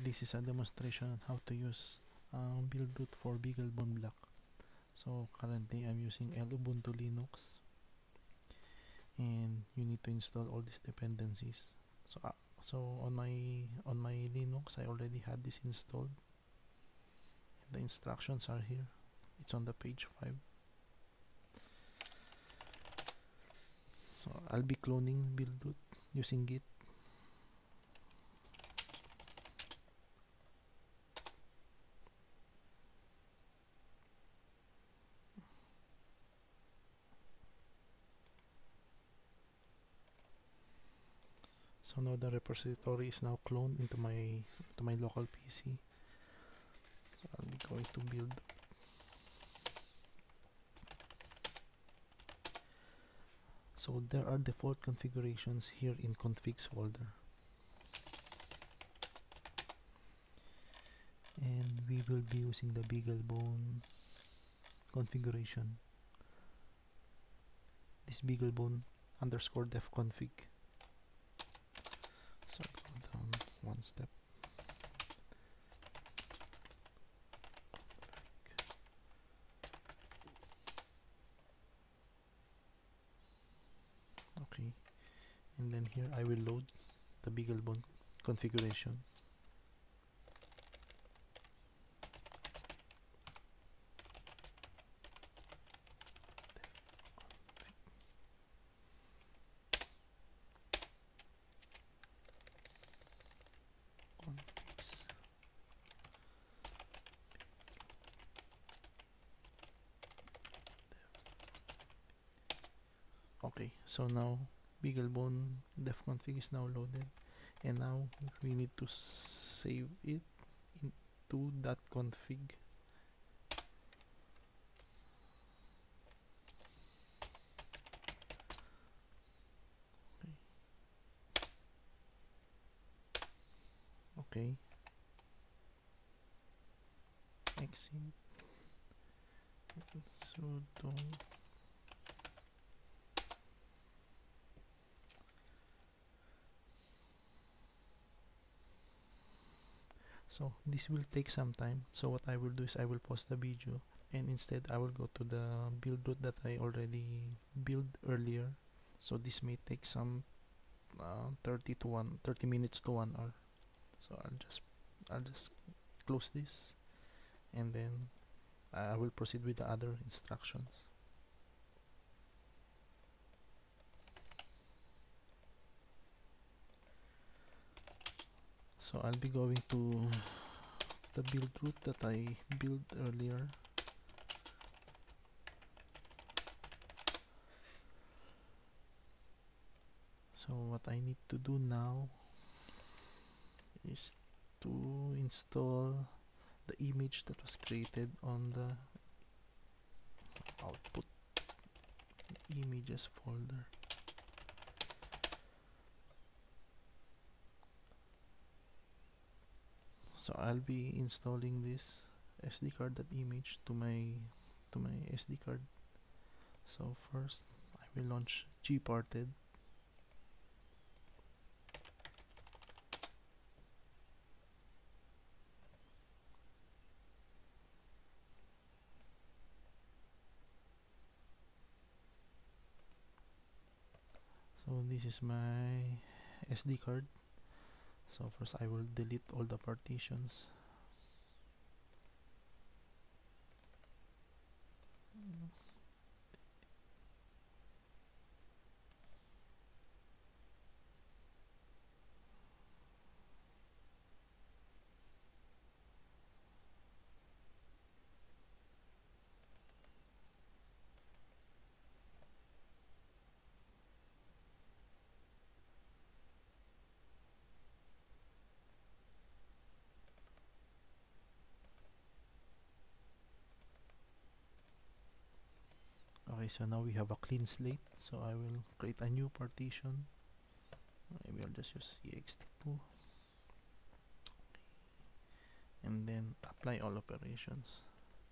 this is a demonstration on how to use Buildroot for BeagleBone Black. So currently I'm using Ubuntu Linux, and you need to install all these dependencies. So on my Linux I already had this installed, and the instructions are here. It's on the page 5. So I'll be cloning Buildroot using Git. So now the repository is now cloned into my local PC. So I'll be going to build. So there are default configurations here in configs folder, and we will be using the BeagleBone configuration, this BeagleBone underscore def config. So go down one step. Okay, and then here I will load the BeagleBone configuration. Configs. Okay, so now BeagleBone def config is now loaded, and now we need to save it into .config. Okay, exit sudo. So this will take some time, so what I will do is I will pause the video, and instead I will go to the Buildroot that I already built earlier. So this may take some 30 minutes to 1 hour. So I'll just close this, and then I will proceed with the other instructions. So I'll be going to the Buildroot that I built earlier. So what I need to do now is to install the image that was created on the output images folder. So I'll be installing this SD card.image to my SD card. So first I will launch gparted. So this is my SD card. So first I will delete all the partitions. Okay, so now we have a clean slate. So I will create a new partition. Maybe I'll just use ext2, and then apply all operations.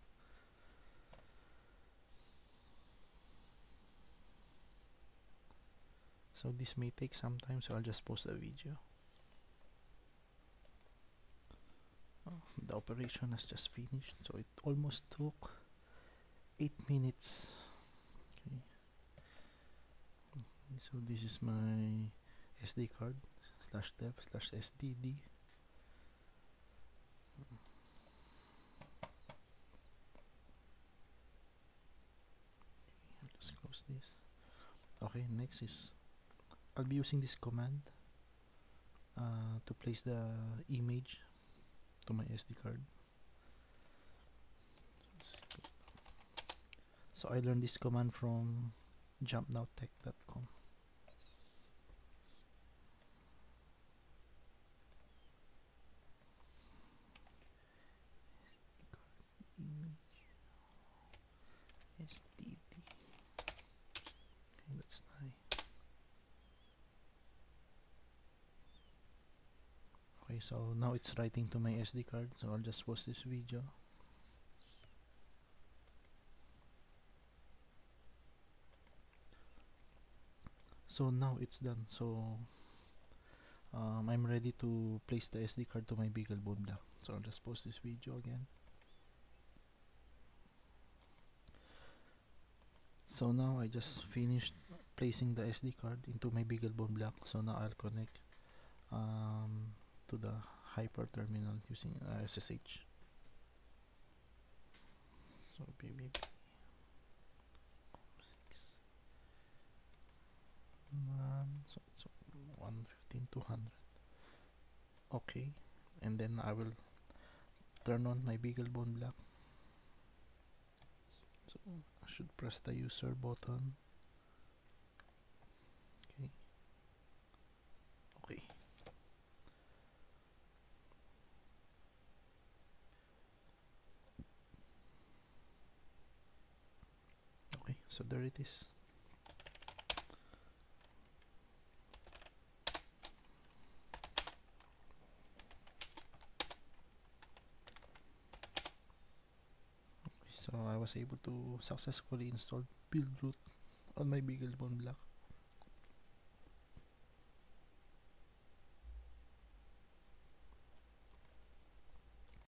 So this may take some time, so I'll just pause the video. the operation has just finished, so it almost took 8 minutes. Okay, so this is my SD card /dev/sdd. I'll just close this. Okay, next is I'll be using this command to place the image to my SD card. So I learned this command from jumpnowtech.com. Image SDD. Okay, that's nice. Okay, so now it's writing to my SD card, so I'll just pause this video. So now it's done. So I'm ready to place the SD card to my BeagleBone block. So I'll just pause this video again. So now I just finished placing the SD card into my BeagleBone block. So now I'll connect to the hyper terminal using SSH. So BBB 6 so it's 115.200. Okay, and then I will turn on my BeagleBone block. So I should press the user button. Okay. Okay. Okay, so there it is. So I was able to successfully install build root on my BeagleBone block.